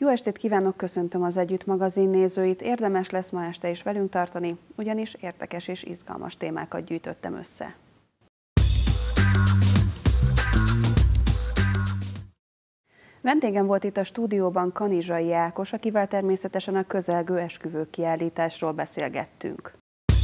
Jó estét kívánok, köszöntöm az Együtt magazin nézőit. Érdemes lesz ma este is velünk tartani, ugyanis érdekes és izgalmas témákat gyűjtöttem össze. Vendégem volt itt a stúdióban Kanizsai Ákos, akivel természetesen a közelgő esküvő kiállításról beszélgettünk.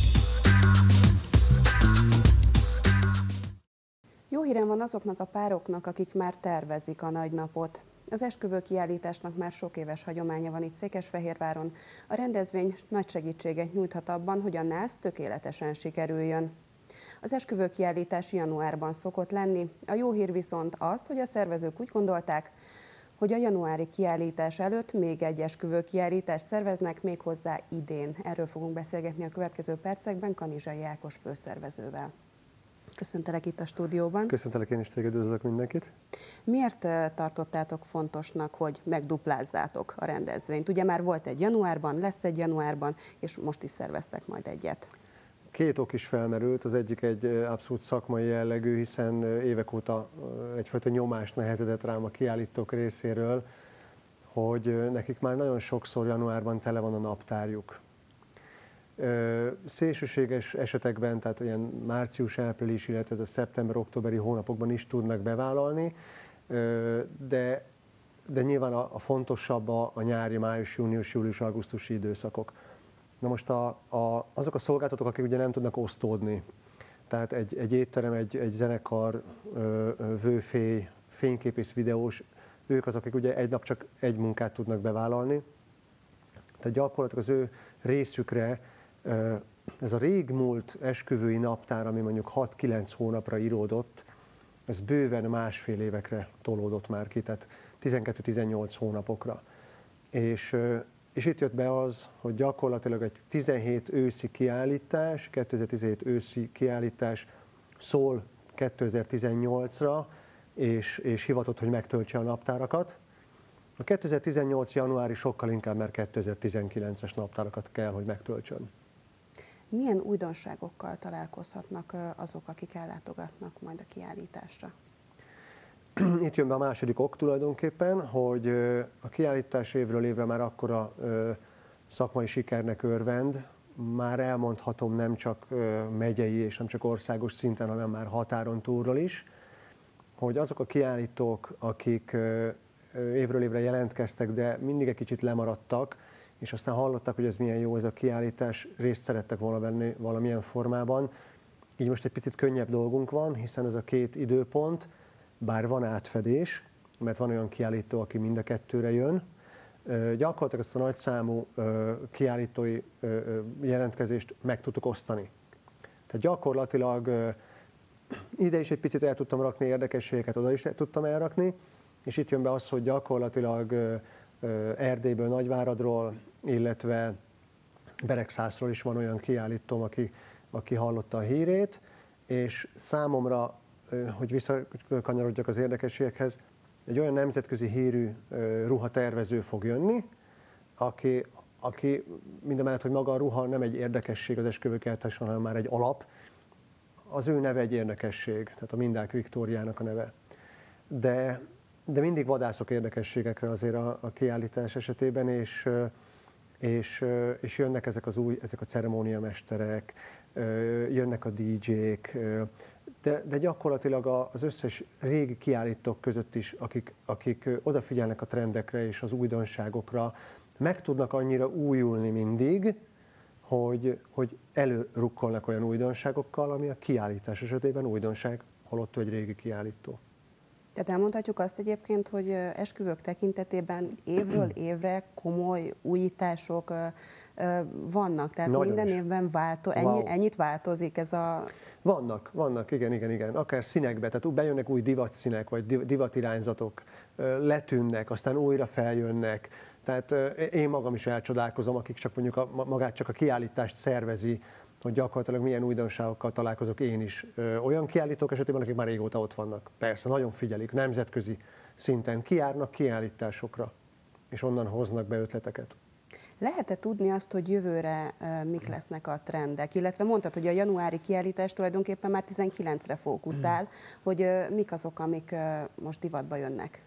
Jó hírem van azoknak a pároknak, akik már tervezik a nagynapot. Az esküvő kiállításnak már sok éves hagyománya van itt Székesfehérváron. A rendezvény nagy segítséget nyújthat abban, hogy a nász tökéletesen sikerüljön. Az esküvő kiállítás januárban szokott lenni. A jó hír viszont az, hogy a szervezők úgy gondolták, hogy a januári kiállítás előtt még egy esküvő kiállítást szerveznek, méghozzá idén. Erről fogunk beszélgetni a következő percekben Kanizsai Ákos főszervezővel. Köszöntelek itt a stúdióban. Köszöntelek én is, téged üdvözlök mindenkit. Miért tartottátok fontosnak, hogy megduplázzátok a rendezvényt? Ugye már volt egy januárban, lesz egy januárban, és most is szerveztek majd egyet. Két ok is felmerült, az egyik egy abszolút szakmai jellegű, hiszen évek óta egyfajta nyomást nehezedett rám a kiállítók részéről, hogy nekik már nagyon sokszor januárban tele van a naptárjuk. Szélsőséges esetekben, tehát olyan március-április, illetve a szeptember-októberi hónapokban is tudnak bevállalni, de nyilván a fontosabb a nyári, május, június, július, augusztusi időszakok. Na most azok a szolgáltatók, akik ugye nem tudnak osztódni, tehát egy étterem, egy zenekar, vőfély, fényképész, videós, ők azok, akik ugye egy nap csak egy munkát tudnak bevállalni. Tehát gyakorlatilag az ő részükre ez a régmúlt esküvői naptár, ami mondjuk 6-9 hónapra íródott, ez bőven másfél évekre tolódott már ki, tehát 12-18 hónapokra. És itt jött be az, hogy gyakorlatilag egy 17 őszi kiállítás, 2017 őszi kiállítás szól 2018-ra, és hivatott, hogy megtöltse a naptárakat. A 2018 januári sokkal inkább már 2019-es naptárakat kell, hogy megtöltsön. Milyen újdonságokkal találkozhatnak azok, akik ellátogatnak majd a kiállításra? Itt jön be a második ok tulajdonképpen, hogy a kiállítás évről évre már akkora szakmai sikernek örvend, már elmondhatom nem csak megyei és nem csak országos szinten, hanem már határon túlról is, hogy azok a kiállítók, akik évről évre jelentkeztek, de mindig egy kicsit lemaradtak, és aztán hallották, hogy ez milyen jó ez a kiállítás, részt szerettek volna venni valamilyen formában. Így most egy picit könnyebb dolgunk van, hiszen ez a két időpont, bár van átfedés, mert van olyan kiállító, aki mind a kettőre jön, gyakorlatilag ezt a nagyszámú kiállítói jelentkezést meg tudtuk osztani. Tehát gyakorlatilag ide is egy picit el tudtam rakni érdekességeket, oda is tudtam elrakni, és itt jön be az, hogy gyakorlatilag Erdélyből, Nagyváradról, illetve Beregszászról is van olyan kiállítóm, aki hallotta a hírét, és számomra, hogy visszakanyarodjak az érdekességekhez, egy olyan nemzetközi hírű ruhatervező fog jönni, aki mindamellett, hogy maga a ruha nem egy érdekesség az esküvőkiállításon, hanem már egy alap, az ő neve egy érdekesség, tehát a Mindák Viktóriának a neve. De mindig vadászok érdekességekre azért a kiállítás esetében, és jönnek ezek a ceremóniamesterek, jönnek a DJ-k, de gyakorlatilag az összes régi kiállítók között is, akik odafigyelnek a trendekre és az újdonságokra, meg tudnak annyira újulni mindig, hogy előrukkolnak olyan újdonságokkal, ami a kiállítás esetében újdonság, holott egy régi kiállító. Tehát elmondhatjuk azt egyébként, hogy esküvők tekintetében évről évre komoly újítások vannak, tehát nagyon minden évben ennyit változik ez a... Vannak, igen. Akár színekbe, tehát bejönnek új divatszínek, vagy divatirányzatok, letűnnek, aztán újra feljönnek. Tehát én magam is elcsodálkozom, akik csak mondjuk magát csak a kiállítást szervezi, hogy gyakorlatilag milyen újdonságokkal találkozok én is. Olyan kiállítók esetében, akik már régóta ott vannak. Persze, nagyon figyelik, nemzetközi szinten kijárnak kiállításokra, és onnan hoznak be ötleteket. Lehet-e tudni azt, hogy jövőre mik lesznek a trendek? Illetve mondtad, hogy a januári kiállítás tulajdonképpen már 19-re fókuszál, hogy mik azok, amik most divatba jönnek?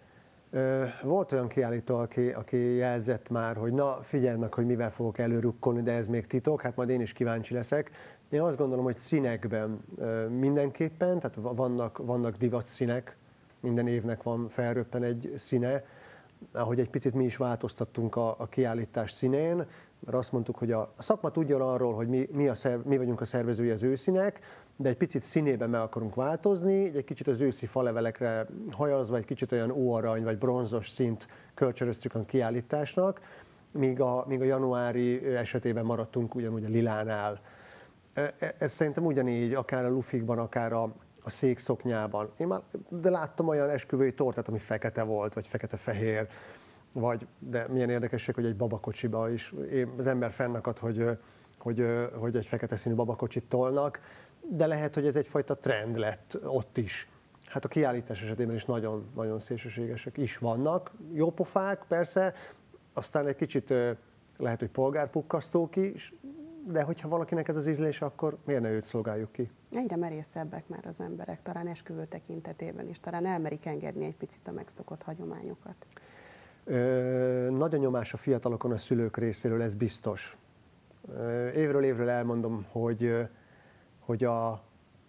Volt olyan kiállító, aki jelzett már, hogy na figyelj meg, hogy mivel fogok előrukkolni, de ez még titok, hát majd én is kíváncsi leszek. Én azt gondolom, hogy színekben mindenképpen, tehát vannak divat színek, minden évnek van felröppen egy színe, ahogy egy picit mi is változtattunk a kiállítás színén, mert azt mondtuk, hogy a szakma tudjon arról, hogy mi vagyunk a szervezői az őszínek, de egy picit színében meg akarunk változni, egy kicsit az őszi falevelekre hajazva, egy kicsit olyan óarany vagy bronzos színt kölcsönöztük a kiállításnak, míg a januári esetében maradtunk ugyanúgy a lilánál. Ez szerintem ugyanígy, akár a lufikban, akár a székszoknyában. De láttam olyan esküvői tortát, ami fekete volt, vagy fekete-fehér, de milyen érdekesség, hogy egy babakocsiba is az ember fennakad, hogy egy fekete színű babakocsit tolnak, de lehet, hogy ez egyfajta trend lett ott is. Hát a kiállítás esetében is nagyon, nagyon szélsőségesek is vannak. Jópofák, persze, aztán egy kicsit lehet, hogy polgárpukkasztók is, de hogyha valakinek ez az ízlése, akkor miért ne őt szolgáljuk ki? Egyre merészebbek már az emberek, talán esküvő tekintetében is, talán elmerik engedni egy picit a megszokott hagyományokat. Nagy a nyomás a fiatalokon a szülők részéről, ez biztos. Évről évről elmondom, hogy a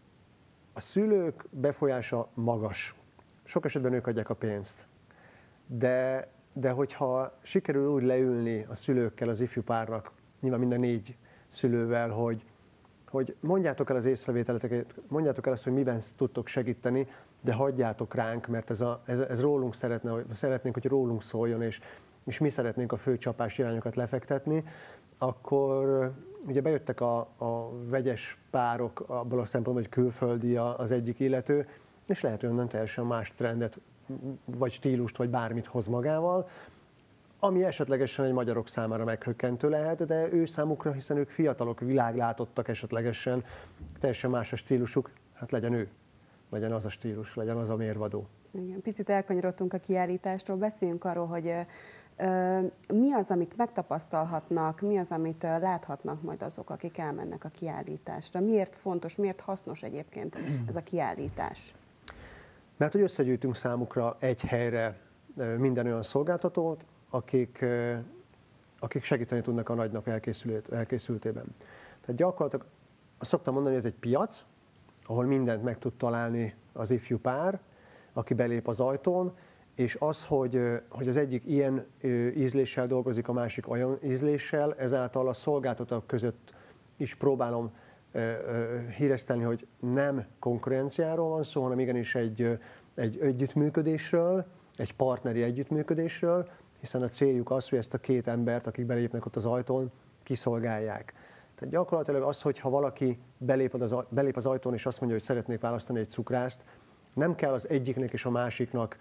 szülők befolyása magas. Sok esetben ők adják a pénzt. De hogyha sikerül úgy leülni a szülőkkel, az ifjú párnak, nyilván minden 4 szülővel, hogy mondjátok el az észrevételeteket, mondjátok el azt, hogy miben tudtok segíteni, de hagyjátok ránk, mert ez rólunk szeretnénk, hogy rólunk szóljon, és mi szeretnénk a fő csapás irányokat lefektetni, akkor ugye bejöttek a vegyes párok abból a szempontból, hogy külföldi az egyik illető, és lehet, hogy onnan teljesen más trendet, vagy stílust, vagy bármit hoz magával, ami esetlegesen egy magyarok számára meghökkentő lehet, de ő számukra, hiszen ők fiatalok, világlátottak esetlegesen, teljesen más a stílusuk, hát legyen ő, legyen az a stílus, legyen az a mérvadó. Igen, picit elkanyarodtunk a kiállítástól, beszéljünk arról, hogy mi az, amit megtapasztalhatnak, mi az, amit láthatnak majd azok, akik elmennek a kiállításra. Miért fontos, miért hasznos egyébként ez a kiállítás? Mert hogy összegyűjtünk számukra egy helyre minden olyan szolgáltatót, akik segíteni tudnak a nagynap elkészültében. Tehát gyakorlatilag azt szoktam mondani, hogy ez egy piac, ahol mindent meg tud találni az ifjú pár, aki belép az ajtón, és az, hogy az egyik ilyen ízléssel dolgozik, a másik olyan ízléssel, ezáltal a szolgáltatók között is próbálom híresztelni, hogy nem konkurenciáról van szó, hanem igenis egy együttműködésről, egy partneri együttműködésről, hiszen a céljuk az, hogy ezt a 2 embert, akik belépnek ott az ajtón, kiszolgálják. Tehát gyakorlatilag az, hogyha valaki belép az ajtón, és azt mondja, hogy szeretnék választani egy cukrászt, nem kell az egyiknek és a másiknak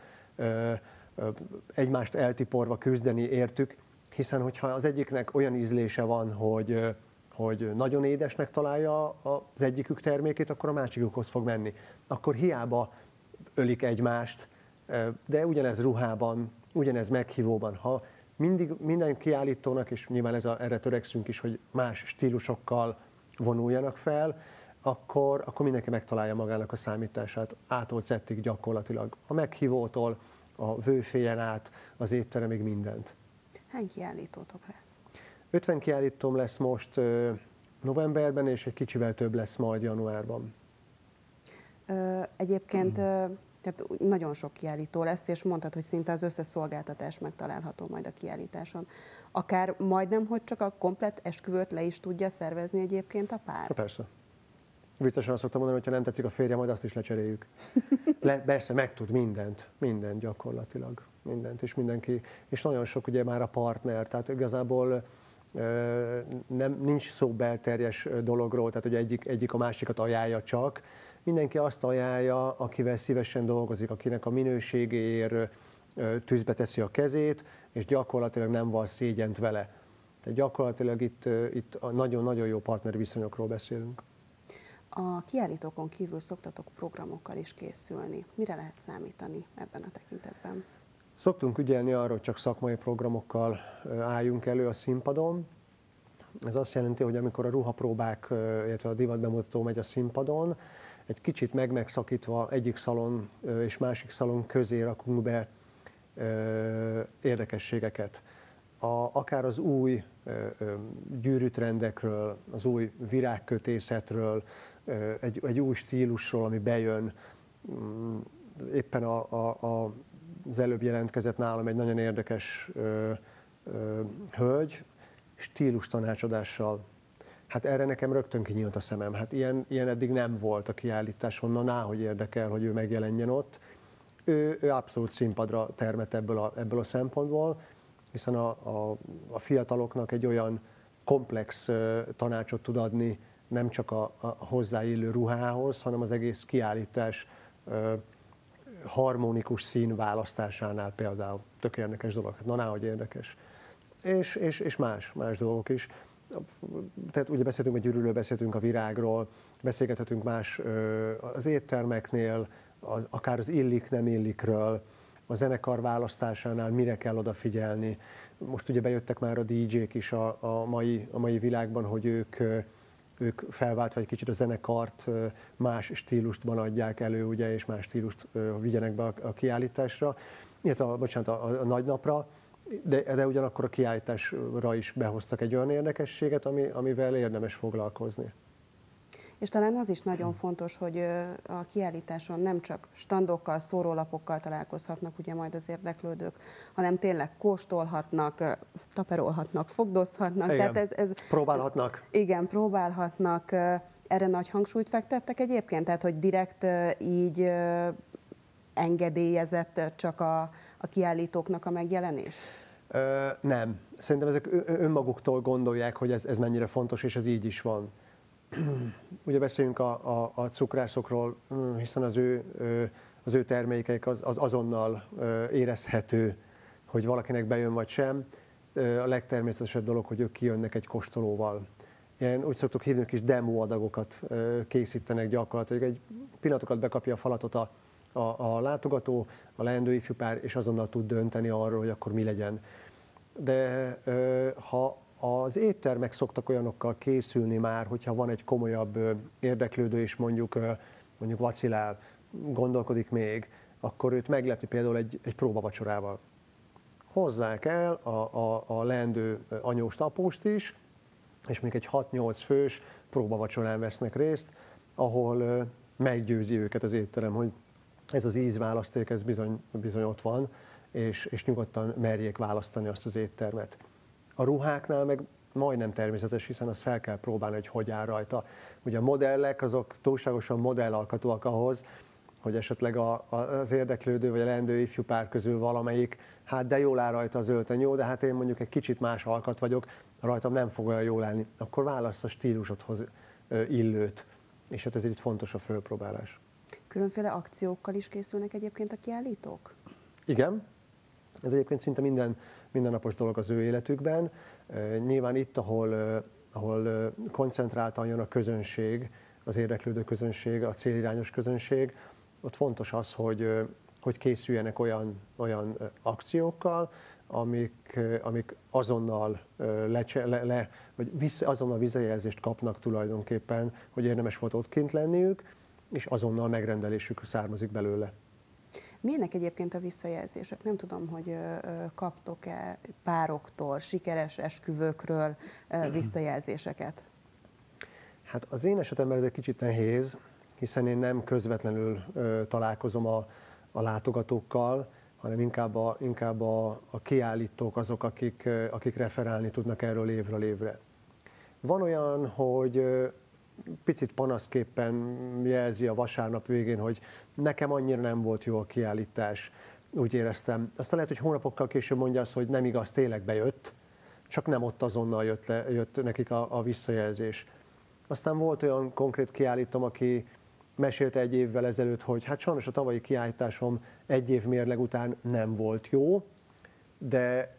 egymást eltiporva küzdeni értük, hiszen hogyha az egyiknek olyan ízlése van, hogy nagyon édesnek találja az egyikük termékét, akkor a másikukhoz fog menni. Akkor hiába ölik egymást, de ugyanez ruhában, ugyanez meghívóban. Ha minden kiállítónak, és nyilván erre törekszünk is, hogy más stílusokkal vonuljanak fel, akkor mindenki megtalálja magának a számítását A-tól Z-ig gyakorlatilag. A meghívótól, a vőfélyen át, az étteremig mindent. Hány kiállítótok lesz? 50 kiállítóm lesz most novemberben, és egy kicsivel több lesz majd januárban. Egyébként tehát nagyon sok kiállító lesz, és mondtad, hogy szinte az összes szolgáltatás megtalálható majd a kiállításon. Akár majdnem, hogy csak a komplett esküvőt le is tudja szervezni egyébként a pár? Persze. Viccesen azt szoktam mondani, hogy ha nem tetszik a férje, majd azt is lecseréljük. Persze megtud mindent gyakorlatilag, mindent, és mindenki, és nagyon sok ugye már a partner, tehát igazából nincs szó belterjes dologról, tehát hogy egyik a másikat ajánlja csak, mindenki azt ajánlja, akivel szívesen dolgozik, akinek a minőségéért tűzbe teszi a kezét, és gyakorlatilag nem val szégyent vele. Tehát gyakorlatilag itt nagyon-nagyon jó partneri viszonyokról beszélünk. A kiállítókon kívül szoktatok programokkal is készülni. Mire lehet számítani ebben a tekintetben? Szoktunk ügyelni arra, hogy csak szakmai programokkal álljunk elő a színpadon. Ez azt jelenti, hogy amikor a ruhapróbák, illetve a divatbemutató megy a színpadon, egy kicsit megszakítva egyik szalon és másik szalon közé rakunk be érdekességeket. Akár az új gyűrűtrendekről, az új virágkötészetről, egy új stílusról, ami bejön. Éppen az előbb jelentkezett nálam egy nagyon érdekes hölgy, stílus tanácsadással. Hát erre nekem rögtön kinyílt a szemem. Hát ilyen eddig nem volt a kiállításon, hogy érdekel, hogy ő megjelenjen ott. Ő abszolút színpadra termett ebből a szempontból, hiszen a fiataloknak egy olyan komplex tanácsot tud adni, nem csak a hozzáillő ruhához, hanem az egész kiállítás harmonikus szín választásánál például. Tök érdekes dolog, hogy érdekes. És más dolgok is. Tehát ugye beszéltünk a gyűrűről, beszéltünk a virágról, beszélgethetünk más az éttermeknél, akár az illik-nem illikről, a zenekar választásánál mire kell odafigyelni. Most ugye bejöttek már a DJ-k is a mai világban, hogy ők felváltva egy kicsit a zenekart, más stílusban adják elő, ugye, és más stílust vigyenek be a kiállításra, illetve a nagynapra, de ugyanakkor a kiállításra is behoztak egy olyan érdekességet, amivel érdemes foglalkozni. És talán az is nagyon fontos, hogy a kiállításon nem csak standokkal, szórólapokkal találkozhatnak ugye majd az érdeklődők, hanem tényleg kóstolhatnak, taperolhatnak, fogdozhatnak. Igen, tehát ez próbálhatnak. Igen, próbálhatnak. Erre nagy hangsúlyt fektettek egyébként? Tehát, hogy direkt így engedélyezett csak a kiállítóknak a megjelenés? Nem. Szerintem ezek önmaguktól gondolják, hogy ez mennyire fontos, és ez így is van. Ugye beszéljünk a cukrászokról, hiszen az ő termékeik az azonnal érezhető, hogy valakinek bejön vagy sem. A legtermészetesebb dolog, hogy ők kijönnek egy kóstolóval. Ilyen úgy szoktuk hívni, kis demo adagokat készítenek gyakorlatilag. Egy pillanatokat bekapja a falatot a látogató, a leendő ifjúpár, és azonnal tud dönteni arról, hogy akkor mi legyen. De ha az éttermek szoktak olyanokkal készülni már, hogyha van egy komolyabb érdeklődő, és mondjuk vacilál, gondolkodik még, akkor őt meglepi például egy próbavacsorával. Hozzák el a leendő anyóst, apóst is, és még egy 6-8 fős próbavacsorán vesznek részt, ahol meggyőzi őket az étterem, hogy ez az ízválaszték, ez bizony ott van, és nyugodtan merjék választani azt az éttermet. A ruháknál meg majdnem természetes, hiszen azt fel kell próbálni, hogy áll rajta. Ugye a modellek azok túlságosan modellalkatúak ahhoz, hogy esetleg az érdeklődő vagy a leendő ifjúpár közül valamelyik, hát de jól áll rajta az öltöny, jó, de hát én mondjuk egy kicsit más alkat vagyok, rajtam nem fog olyan jól állni. Akkor válasz a stílusodhoz illőt, és hát ezért itt fontos a fölpróbálás. Különféle akciókkal is készülnek egyébként a kiállítók? Igen, ez egyébként szinte mindennapos dolog az ő életükben. Nyilván itt, ahol koncentráltan jön a közönség, az érdeklődő közönség, a célirányos közönség, ott fontos az, hogy készüljenek olyan akciókkal, amik azonnal azonnal visszajelzést kapnak tulajdonképpen, hogy érdemes volt ott kint lenniük, és azonnal megrendelésük származik belőle. Milyenek egyébként a visszajelzések? Nem tudom, hogy kaptok-e pároktól, sikeres esküvőkről visszajelzéseket? Hát az én esetemben ez egy kicsit nehéz, hiszen én nem közvetlenül találkozom a látogatókkal, hanem inkább a kiállítók azok, akik referálni tudnak erről évről évre. Van olyan, hogy picit panaszképpen jelzi a vasárnap végén, hogy nekem annyira nem volt jó a kiállítás, úgy éreztem. Aztán lehet, hogy hónapokkal később mondja azt, hogy nem igaz, tényleg bejött, csak nem ott azonnal jött nekik a visszajelzés. Aztán volt olyan konkrét kiállítom, aki mesélte egy évvel ezelőtt, hogy hát sajnos a tavalyi kiállításom egy év mérleg után nem volt jó, de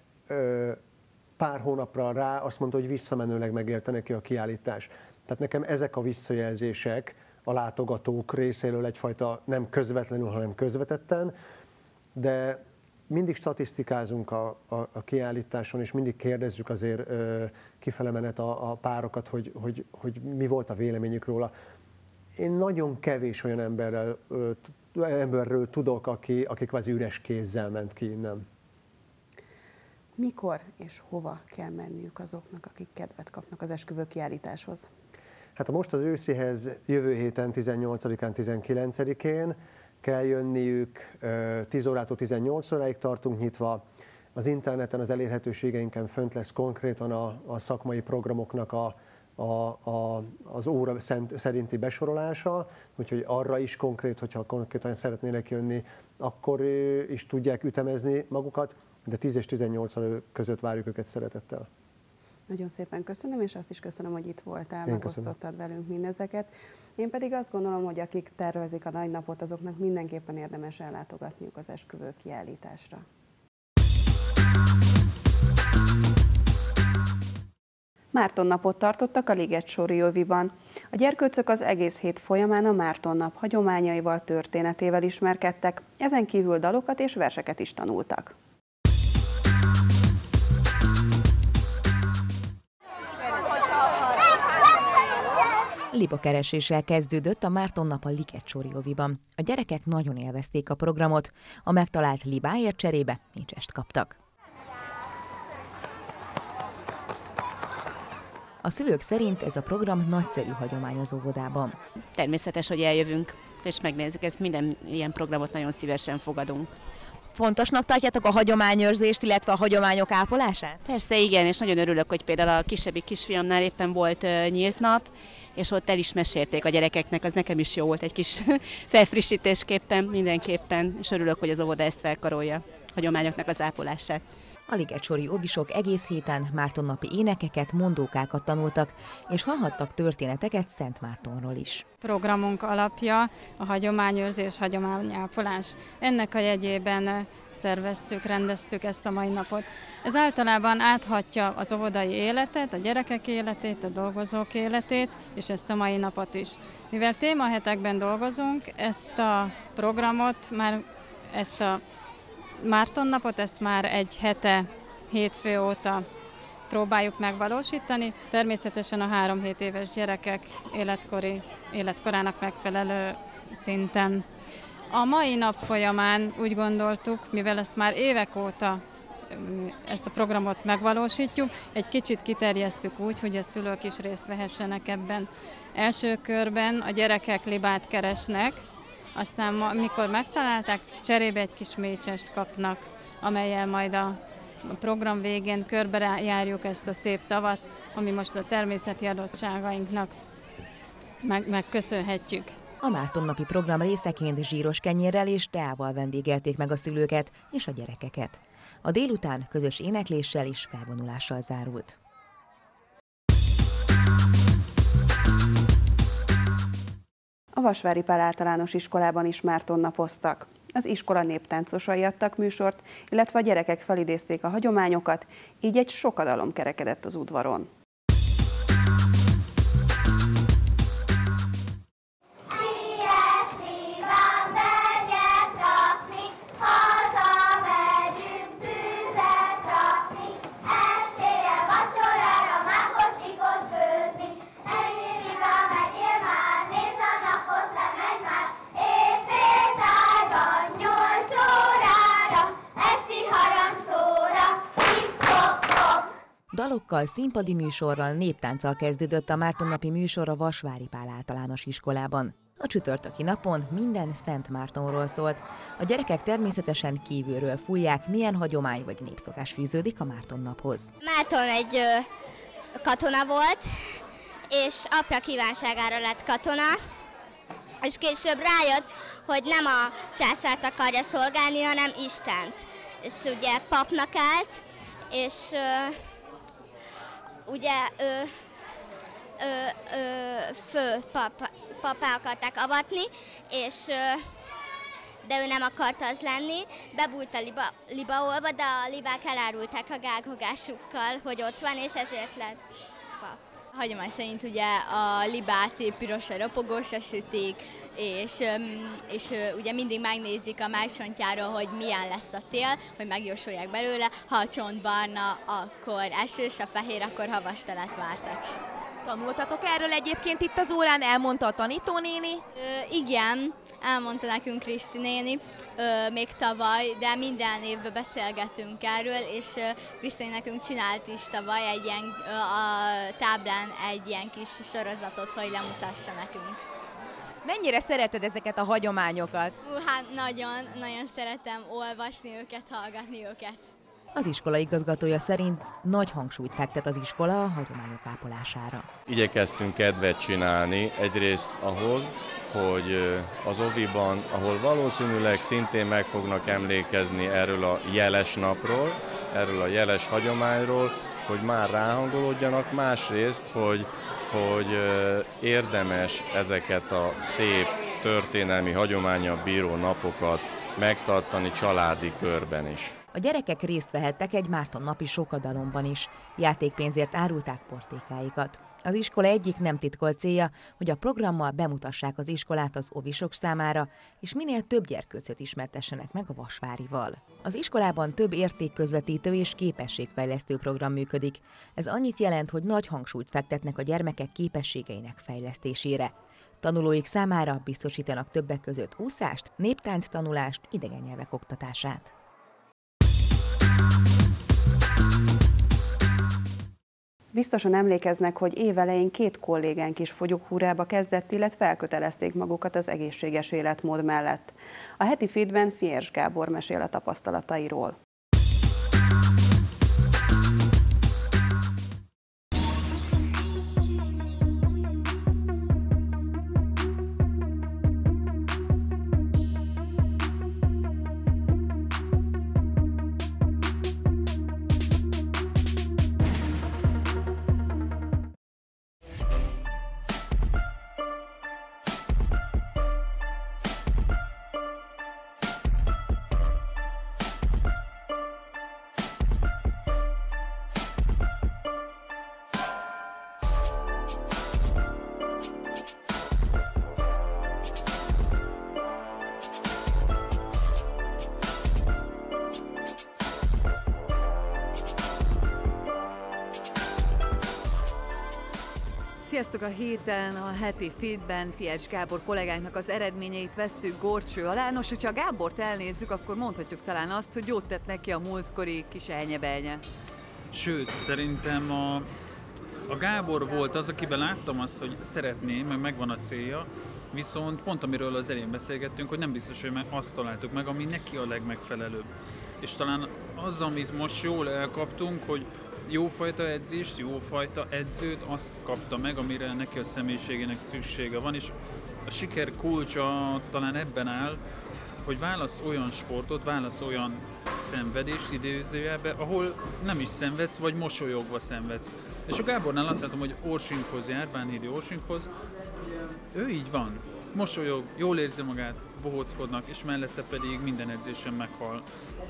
pár hónapra rá azt mondta, hogy visszamenőleg megérte neki a kiállítás. Tehát nekem ezek a visszajelzések a látogatók részéről egyfajta nem közvetlenül, hanem közvetetten, de mindig statisztikázunk a kiállításon, és mindig kérdezzük azért kifele menet a párokat, hogy mi volt a véleményük róla. Én nagyon kevés olyan emberről tudok, aki kvázi üres kézzel ment ki innen. Mikor és hova kell menniük azoknak, akik kedvet kapnak az esküvő kiállításhoz? Hát most az őszihez jövő héten 18-án, 19-én kell jönniük, 10 órától 18 óráig tartunk nyitva. Az interneten, az elérhetőségeinken fönt lesz konkrétan a szakmai programoknak az óra szerinti besorolása, úgyhogy arra is konkrét, hogyha konkrétan szeretnének jönni, akkor is tudják ütemezni magukat, de 10 és 18 óra között várjuk őket szeretettel. Nagyon szépen köszönöm, és azt is köszönöm, hogy itt voltál, megosztottad velünk mindezeket. Én pedig azt gondolom, hogy akik tervezik a nagynapot, azoknak mindenképpen érdemes ellátogatniuk az esküvő kiállításra. Márton napot tartottak a Ligetsóri Öviban. A gyerkőcök az egész hét folyamán a Márton nap hagyományaival, történetével ismerkedtek, ezen kívül dalokat és verseket is tanultak. Libakereséssel kezdődött a Márton nap a Ligetsóri Öviban. A gyerekek nagyon élvezték a programot, a megtalált libáért cserébe nincsest kaptak. A szülők szerint ez a program nagyszerű hagyomány az óvodában. Természetes, hogy eljövünk és megnézzük, ezt minden ilyen programot nagyon szívesen fogadunk. Fontosnak tartjátok a hagyományőrzést, illetve a hagyományok ápolását? Persze igen, és nagyon örülök, hogy például a kisebbik kisfiamnál éppen volt nyílt nap, és ott el is mesélték a gyerekeknek, az nekem is jó volt egy kis felfrissítésképpen, mindenképpen, és örülök, hogy az óvoda ezt felkarolja, a hagyományoknak az ápolását. A Ligetsóri óvisok egész héten Mártonnapi énekeket, mondókákat tanultak, és hallhattak történeteket Szent Mártonról is. Programunk alapja a hagyományőrzés, hagyományápolás. Ennek a jegyében szerveztük, rendeztük ezt a mai napot. Ez általában áthatja az óvodai életet, a gyerekek életét, a dolgozók életét, és ezt a mai napot is. Mivel témahetekben dolgozunk, ezt a programot ezt a Márton napot, ezt már egy hete, hétfő óta próbáljuk megvalósítani. Természetesen a 3-7 éves gyerekek életkorának megfelelő szinten. A mai nap folyamán úgy gondoltuk, mivel ezt már évek óta ezt a programot megvalósítjuk, egy kicsit kiterjesszük úgy, hogy a szülők is részt vehessenek ebben. Első körben a gyerekek libát keresnek, aztán mikor megtalálták, cserébe egy kis mécsest kapnak, amellyel majd a program végén körbe járjuk ezt a szép tavat, ami most a természeti adottságainknak megköszönhetjük. A Mártonnapi program részeként zsíros kenyérrel és teával vendégelték meg a szülőket és a gyerekeket. A délután közös énekléssel és felvonulással zárult. A Vasvári Pál Általános Iskolában is Márton napoztak. Az iskola néptáncosai adtak műsort, illetve a gyerekek felidézték a hagyományokat, így egy sokadalom kerekedett az udvaron. Dalokkal, színpadi műsorral, néptánccal kezdődött a Mártonnapi műsor a Vasvári Pál Általános Iskolában. A csütörtöki napon minden Szent Mártonról szólt. A gyerekek természetesen kívülről fújják, milyen hagyomány vagy népszokás fűződik a Márton naphoz. Márton egy katona volt, és apja kívánságára lett katona, és később rájött, hogy nem a császárt akarja szolgálni, hanem Istent. És ugye papnak állt, és ugye fő papá akarták avatni, és de ő nem akarta az lenni. Bebújt a libaolva, de a libák elárulták a gághogásukkal, hogy ott van, és ezért lett pap. A hagyomány szerint ugye a libát szép pirosra, ropogósra sütik, és ugye mindig megnézik a mágcsontjáról, hogy milyen lesz a tél, hogy megjósolják belőle. Ha a csont barna, akkor esős, a fehér, akkor havastalat vártak. Tanultatok erről egyébként itt az órán? Elmondta a tanítónéni? Igen, elmondta nekünk Kriszti néni még tavaly, de minden évben beszélgetünk erről, és Kriszti nekünk csinált is tavaly a táblán egy ilyen kis sorozatot, hogy lemutassa nekünk. Mennyire szereted ezeket a hagyományokat? Hát nagyon szeretem olvasni őket, hallgatni őket. Az iskola igazgatója szerint nagy hangsúlyt fektet az iskola a hagyományok ápolására. Igyekeztünk kedvet csinálni egyrészt ahhoz, hogy az oviban, ahol valószínűleg szintén meg fognak emlékezni erről a jeles napról, erről a jeles hagyományról, hogy már ráhangolódjanak, másrészt, hogy érdemes ezeket a szép történelmi hagyománnyal bíró napokat megtartani családi körben is. A gyerekek részt vehettek egy Márton napi sokadalomban is. Játékpénzért árulták portékáikat. Az iskola egyik nem titkolt célja, hogy a programmal bemutassák az iskolát az ovisok számára, és minél több gyerkőcöt ismertessenek meg a Vasvárival. Az iskolában több értékközvetítő és képességfejlesztő program működik. Ez annyit jelent, hogy nagy hangsúlyt fektetnek a gyermekek képességeinek fejlesztésére. Tanulóik számára biztosítanak többek között úszást, néptánc tanulást, idegen nyelvek oktatását. Biztosan emlékeznek, hogy évelején 2 kollégánk is fogyókúrába kezdett, illetve elkötelezték magukat az egészséges életmód mellett. A heti feedben Fiers Gábor mesél a tapasztalatairól. Sziasztok! A héten a heti feedben Fiers Gábor kollégánknak az eredményeit vesszük górcső alá. Nos, hogyha a Gábort elnézzük, akkor mondhatjuk talán azt, hogy jót tett neki a múltkori kis elnyebelnye. Sőt, szerintem a Gábor volt az, akiben láttam azt, hogy szeretné, meg megvan a célja, viszont pont amiről az elején beszélgettünk, hogy nem biztos, hogy azt találtuk meg, ami neki a legmegfelelőbb. És talán az, amit most jól elkaptunk, hogy jófajta edzést, jófajta edzőt, azt kapta meg, amire neki a személyiségének szüksége van, és a siker kulcsa talán ebben áll, hogy válasz olyan sportot, válasz olyan szenvedést idézőjelbe, ahol nem is szenvedsz, vagy mosolyogva szenvedsz. És a Gábornál azt látom, hogy Orsinkhoz jár, Bánhidi Orsinkhoz, ő így van. Mosolyog, jól érzi magát, bohóckodnak, és mellette pedig minden edzésen meghal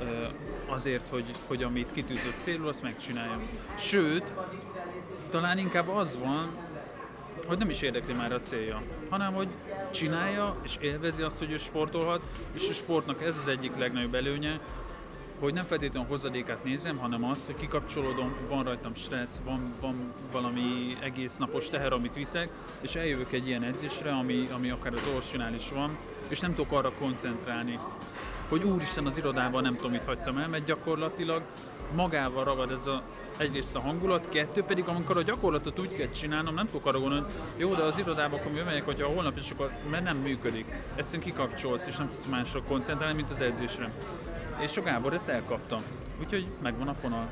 azért, hogy amit kitűzött célul, azt megcsinálja. Sőt, talán inkább az van, hogy nem is érdekli már a célja, hanem hogy csinálja és élvezi azt, hogy ő sportolhat, és a sportnak ez az egyik legnagyobb előnye, hogy nem feltétlenül hozadékát nézem, hanem azt, hogy kikapcsolódom, van rajtam stressz, van valami egész napos teher, amit viszek, és eljövök egy ilyen edzésre, ami akár az Orsinál is van, és nem tudok arra koncentrálni, hogy úristen, az irodában nem tudom, mit hagytam el, mert gyakorlatilag magával ragad ez egyrészt a hangulat, kettő pedig, amikor a gyakorlatot úgy kell csinálnom, nem tudok arra gondolni, hogy jó, de az irodába, akkor megyek, hogyha holnap is, akkor mert nem működik. Egyszerűen kikapcsolsz, és nem tudsz másra koncentrálni, mint az edzésre. És a Gábor ezt elkapta, úgyhogy megvan a fonal.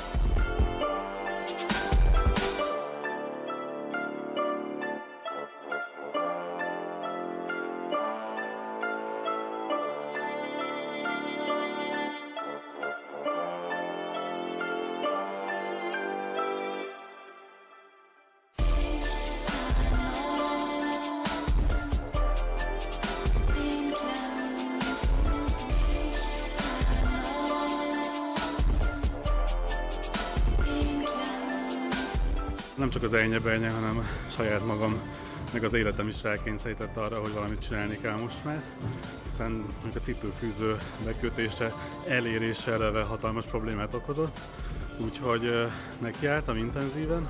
Nem csak az elnyebelnye, hanem saját magam, meg az életem is rákényszerített arra, hogy valamit csinálni kell most már, hiszen a cipőfűző megkötése, elérése eleve hatalmas problémát okozott, úgyhogy nekiálltam intenzíven,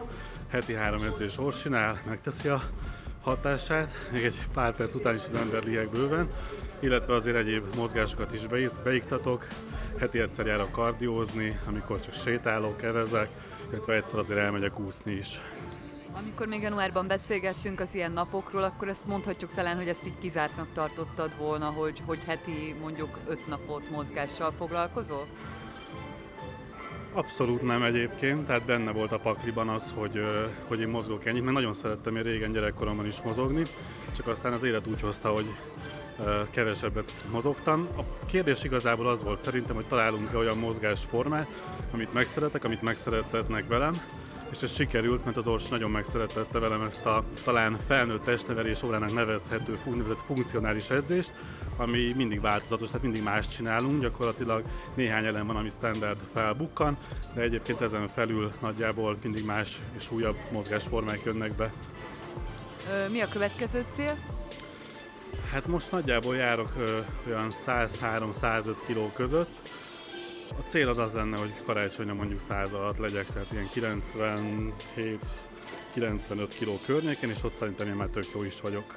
heti 3 edzés csinál, megteszi a hatását, még egy pár perc után is az ember liheg bőven, illetve azért egyéb mozgásokat is beiktatok, heti egyszer járok kardiózni, amikor csak sétálok, kevezek, illetve egyszer azért elmegyek úszni is. Amikor még januárban beszélgettünk az ilyen napokról, akkor ezt mondhatjuk talán, hogy ezt így kizártnak tartottad volna, hogy heti mondjuk 5 napot mozgással foglalkozol? Abszolút nem egyébként, tehát benne volt a pakliban az, hogy én mozgok ennyit, mert nagyon szerettem én régen gyerekkoromban is mozogni, csak aztán az élet úgy hozta, hogy kevesebbet mozogtam. A kérdés igazából az volt szerintem, hogy találunk-e olyan mozgásformát, amit megszeretek, amit megszerettetnek velem, és ez sikerült, mert az Orsi nagyon megszerettette velem ezt a talán felnőtt testnevelés órának nevezhető úgynevezett funkcionális edzést, ami mindig változatos, tehát mindig más csinálunk, gyakorlatilag néhány elem van, ami standard felbukkan, de egyébként ezen felül nagyjából mindig más és újabb mozgásformák jönnek be. Mi a következő cél? Hát most nagyjából járok olyan 103-105 kg között. A cél az lenne, hogy karácsonyra mondjuk 100 alatt legyek, tehát ilyen 97-95 kg környéken, és ott szerintem én már tök jó is vagyok.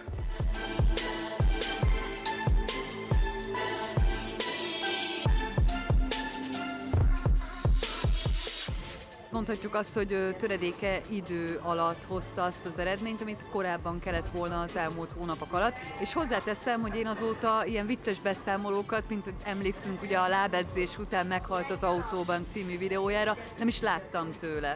Mondhatjuk azt, hogy töredéke idő alatt hozta azt az eredményt, amit korábban kellett volna az elmúlt hónapok alatt, és hozzáteszem, hogy én azóta ilyen vicces beszámolókat, mint emlékszünk ugye a lábedzés után meghalt az autóban című videójára, nem is láttam tőle.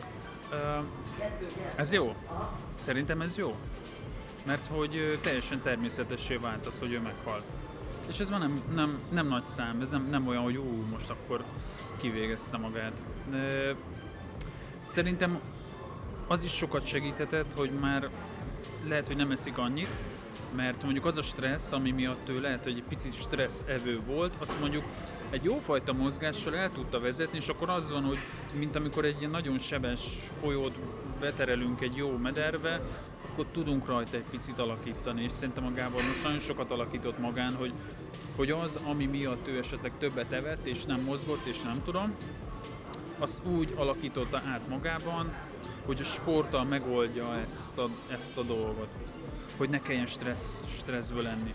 Ez jó. Szerintem ez jó. Mert hogy teljesen természetessé vált az, hogy ő meghalt. És ez már nem nagy szám, ez nem olyan, hogy most akkor kivégezte magát. Szerintem az is sokat segíthetett, hogy már lehet, hogy nem eszik annyit, mert mondjuk az a stressz, ami miatt ő lehet, hogy egy picit stressz evő volt, azt mondjuk egy jófajta mozgással el tudta vezetni, és akkor az van, hogy mint amikor egy ilyen nagyon sebes folyót beterelünk egy jó mederbe, akkor tudunk rajta egy picit alakítani, és szerintem a Gábor most nagyon sokat alakított magán, hogy az, ami miatt ő esetleg többet evett, és nem mozgott, és nem tudom, azt úgy alakította át magában, hogy a sporttal megoldja ezt a dolgot, hogy ne kelljen stresszből lenni.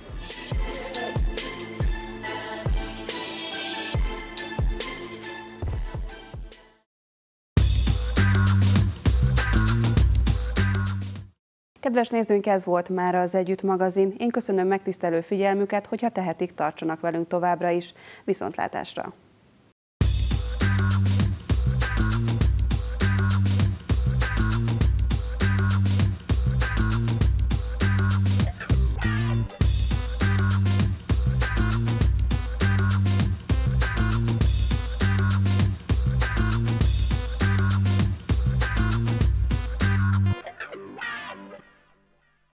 Kedves nézőink, ez volt már az Együtt magazin. Én köszönöm megtisztelő figyelmüket, hogyha tehetik, tartsanak velünk továbbra is. Viszontlátásra!